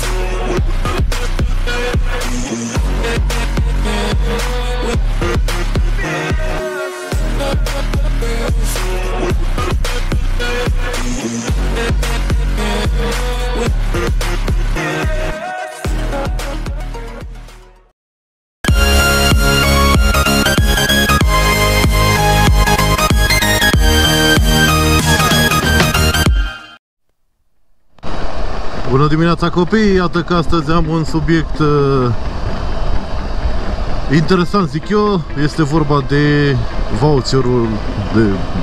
Bună dimineața, copii! Iată că astăzi am un subiect interesant, zic eu. Este vorba de voucherul de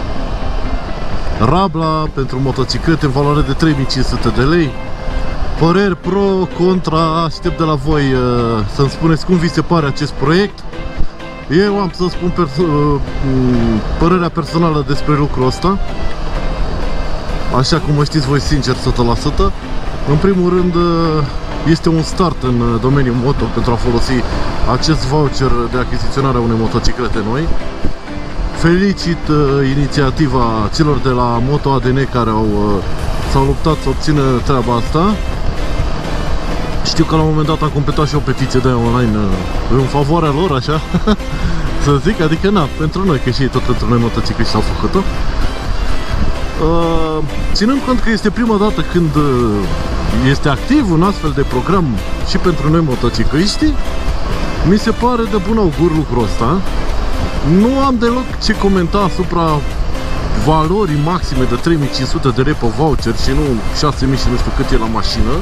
Rabla pentru motociclete în valoare de 3500 de lei. Păreri pro, contra, aștept de la voi să-mi spuneți cum vi se pare acest proiect. Eu am să spun părerea personală despre lucrul ăsta, așa cum mă știți voi, sincer, 100%. În primul rând, este un start în domeniul moto pentru a folosi acest voucher de achiziționare a unei motociclete noi. Felicit inițiativa celor de la Moto ADN care s-au luptat să obțină treaba asta. Știu că la un moment dat am completat și o petiție de online în favoarea lor, așa să zic, adică na, pentru noi, că și ei tot pentru noi motocicliști s-au făcut-o. Ținând cont că este prima dată când este activ un astfel de program și pentru noi motocicliști, mi se pare de bun augur lucrul ăsta. Nu am deloc ce comenta asupra valorii maxime de 3500 de lei pe voucher și nu 6000 și nu știu cât e la mașină.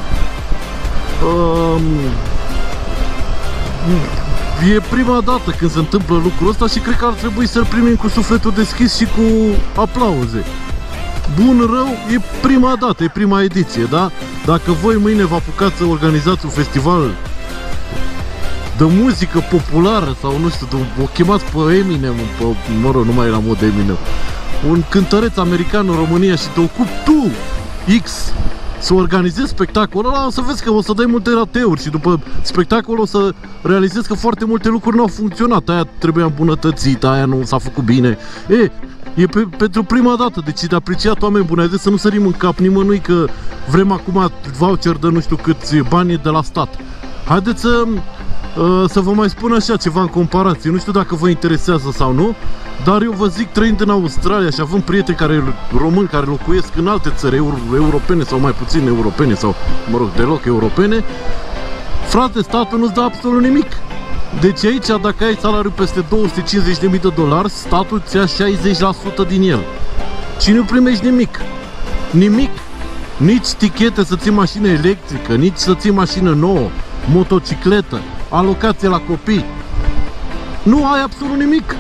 E prima dată când se întâmplă lucrul ăsta și cred că ar trebui să-l primim cu sufletul deschis și cu aplauze. Bun, rău, e prima dată, e prima ediție, da? Dacă voi mâine vă apucați să organizați un festival de muzică populară sau nu știu, o chemați pe Eminem, mă rog, nu mai era mod Eminem, un cântăreț american în România și te ocupi tu, X, să organizezi spectacolul ăla, o să vezi că o să dai multe rateuri și după spectacol o să realizezi că foarte multe lucruri nu au funcționat, aia trebuia îmbunătățită, aia nu s-a făcut bine. E pentru prima dată, deci de apreciat, oameni buni, haideți să nu sărim în cap nimănui că vrem acum voucher de nu știu câți bani de la stat. Haideți să vă mai spun așa ceva în comparație, nu știu dacă vă interesează sau nu, dar eu vă zic, trăind în Australia și având prieteni români care locuiesc în alte țări europene sau mai puțin europene sau, mă rog, deloc europene, frate, statul nu-ți dă absolut nimic. Deci aici, dacă ai salariu peste $250.000 de dolari, statul ți-a 60% din el. Și nu primești nimic. Nimic. Nici tichete să ții mașină electrică, nici să ții mașină nouă, motocicletă, alocație la copii. Nu ai absolut nimic.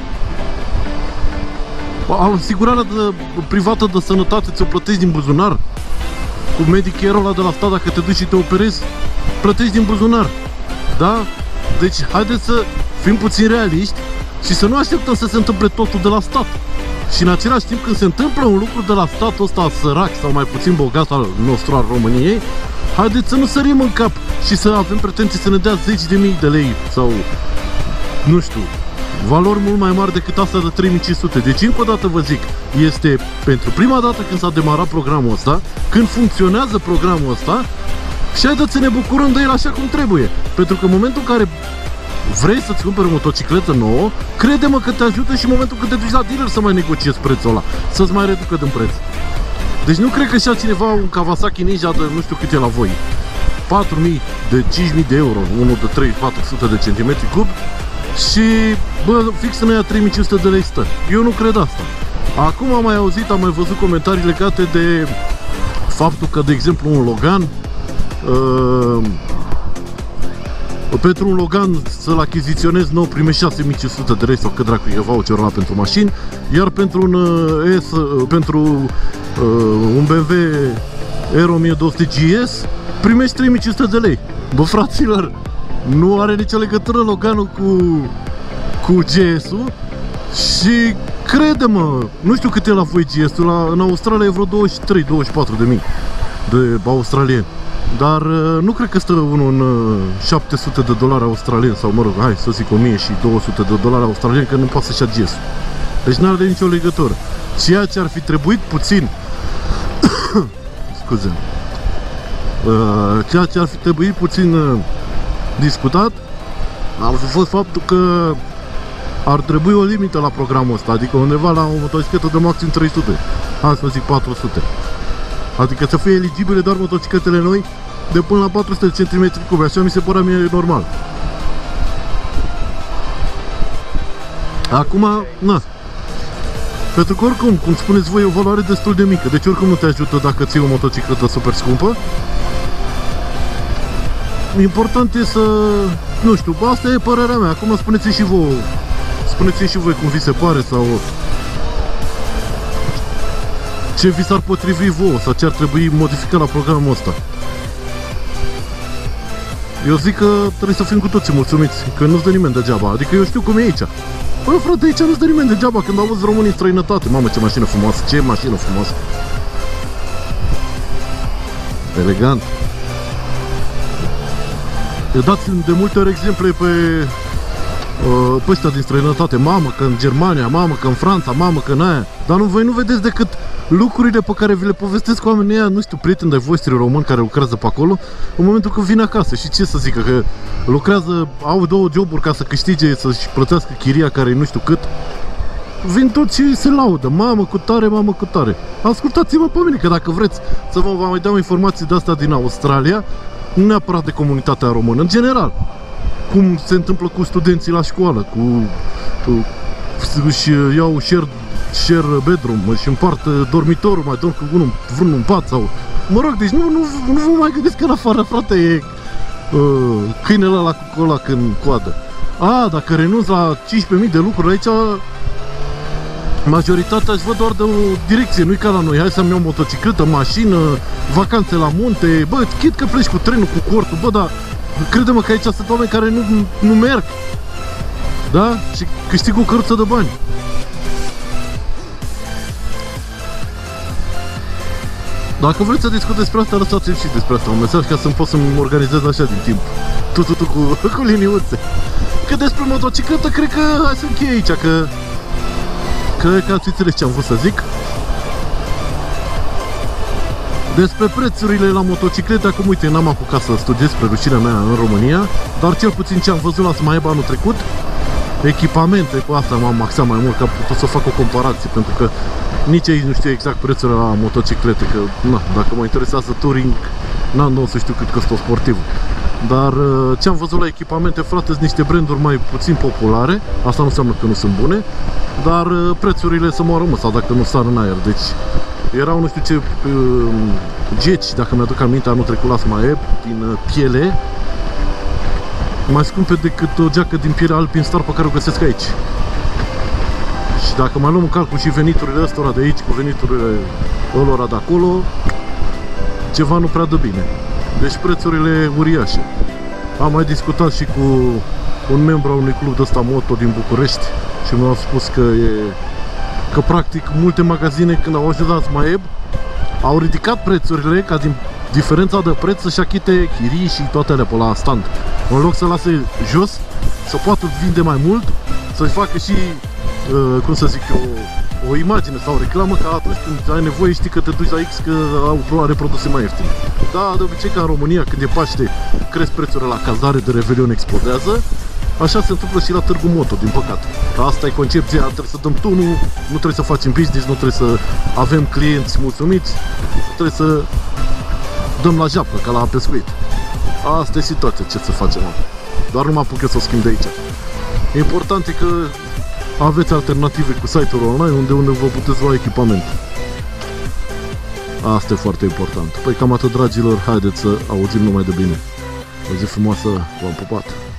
Asigurarea privată de sănătate ți-o plătești din buzunar. Cu Medicare-ul ăla de la stat, dacă te duci și te operezi, plătești din buzunar. Da? Deci haideți să fim puțin realiști și să nu așteptăm să se întâmple totul de la stat. Și în același timp, când se întâmplă un lucru de la statul ăsta sărac sau mai puțin bogat al nostru, al României, haideți să nu sărim în cap și să avem pretenții să ne dea 10.000 de lei sau, nu știu, valori mult mai mari decât astea de 3500. Deci, încă o dată vă zic, este pentru prima dată când s-a demarat programul ăsta, când funcționează programul ăsta, și haideți să ne bucurăm de el așa cum trebuie. Pentru că în momentul în care vrei să-ți cumperi o motocicletă nouă, crede-mă că te ajută și în momentul când te duci la dealer să mai negociezi prețul ăla, să-ți mai reducă din preț. Deci nu cred că și-a cineva un Kawasaki Ninja de nu știu cât e la voi, 4.000 de 5.000 de euro, unul de 300-400 de centimetri cub, și bă, fix în aia 3.500 de lei stă. Eu nu cred asta. Acum am mai auzit, am mai văzut comentarii legate de faptul că, de exemplu, un Logan, pentru un Logan să-l achiziționezi nou primești 6500 de lei sau cât dracu e voucherul ăla pentru mașini, iar pentru un BMW R1200 GS primești 3500 de lei. Bă, fraților, nu are nicio legătură Loganul cu GS-ul și crede-mă, nu știu cât e la voi GS-ul, în Australia e vreo 23-24 de mii de australieni. Dar nu cred că stă unul în 700 de dolari australieni sau, mă rog, hai să zic 1200 de dolari australieni, că nu poate să-și ia GS-ul. Deci nu are nicio legătură. Ceea ce ar fi trebuit puțin scuze, Ceea ce ar fi trebuit puțin discutat ar fi fost faptul că ar trebui o limită la programul ăsta, adică undeva la o motocicletă de maxim 300, hai să zic 400. Adică să fie eligibile doar motocicletele noi de până la 400 de cm3, așa mi se părea mie normal. Acum, na, pentru că oricum, cum spuneți voi, e o valoare destul de mică, deci oricum nu te ajută dacă ții o motocicletă super scumpă. Important e să, nu știu, asta e părerea mea, acum spuneți-mi și voi, spuneți-mi și voi cum vi se pare sau ce vi s-ar potrivi vouă sau ce ar trebui modificat la programul ăsta. Eu zic că trebuie să fim cu toții mulțumiți, că nu-ți dă nimeni degeaba, adică eu știu cum e aici. Bă, frate, aici nu-ți dă nimeni degeaba când auzi românii în străinătate. Mamă, ce mașină frumoasă, ce mașină frumoasă. Elegant. Dați de multe ori exemple pe ăștia din străinătate. Mamă, că în Germania, mamă, că în Franța, mamă, că în aia. Dar voi nu vedeți decât lucrurile pe care vi le povestesc oamenii ăia, nu știu, prieteni de-ai voștri români care lucrează pe acolo, în momentul când vin acasă. Și ce să zică, că lucrează, au 2 joburi ca să câștige, să-și plătească chiria care nu știu cât. Vin toți și se laudă, mamă cu tare, mamă cu tare. Ascultați-mă pe mine, că dacă vreți să vă mai dau informații de asta din Australia, nu neapărat de comunitatea română, în general, cum se întâmplă cu studenții la școală, își iau share bedroom, și împart dormitorul, mai dorm cu unul vreunul în pat sau... Mă rog, deci nu vă mai gândesc că în afară, frate, e câinele ăla cu cola în coadă. A, dacă renunți la 15.000 de lucruri aici, majoritatea își văd doar de o direcție, nu-i ca la noi. Hai să-mi iau motocicletă, mașină, vacanțe la munte, bă, chit că pleci cu trenul, cu cortul, bă, dar crede-mă că aici sunt oameni care nu merg, da? Și câștigă o căruță de bani. Dacă vreți să discut despre asta, lăsați-mi și despre asta un mesaj ca să-mi pot să-mi organizez așa din timp. Tu cu liniuțe. Că despre motocicletă, cred că hai să închei aici, că ați înțeles ce am vrut să zic. Despre prețurile la motociclete, acum uite, n-am apucat să studiez spre rușinea mea în România, dar cel puțin ce am văzut la Smaeb anul trecut, echipamente, cu asta m-am axat mai mult, că am putut să fac o comparație, pentru că nici aici nu știu exact prețurile la motociclete, că na, dacă mă interesează touring, n-am să știu cât costă o sportiv. Dar ce am văzut la echipamente, frate, sunt niște branduri mai puțin populare, asta nu înseamnă că nu sunt bune, dar prețurile să moară, sau dacă nu sar în aer, deci erau nu știu ce geci, dacă mi-aduc aminte, anul trecut la Smaeb, din piele, mai scumpe decât o geacă din piele Alpinstar pe care o găsesc aici. Și dacă mai luăm în calcul și veniturile ăstora de aici cu veniturile ălora de acolo, ceva nu prea dă bine. Deci prețurile uriașe. Am mai discutat și cu un membru al unui club de ăsta moto din București și mi-au spus că practic multe magazine, când au ajuns la Smaeb, au ridicat prețurile ca din diferența de preț să-și achite chirii și toate alea pe la stand. În loc să lase jos, să poată vinde mai mult, să-și facă și, cum să zic eu, o imagine sau o reclamă, că atunci când ai nevoie știi că te duci la X, că are produse mai ieftine. Da, de obicei ca în România, când e Paște, cresc prețurile la cazare de Revelion, explodează. Așa se întâmplă și la Târgu Moto, din păcate. Asta e concepția, trebuie să dăm tunul, nu trebuie să facem business, nu trebuie să avem clienți mulțumiți, trebuie să dăm la japă, ca la pescuit. Asta e situația, ce să facem, mă. Doar nu mă apuc eu să o schimb de aici. Important e că aveți alternative cu site-uri online unde vă puteți lua echipament. Asta e foarte important. Păi cam atât, dragilor, haideți să auzim numai de bine. O zi frumoasă, v-am pupat!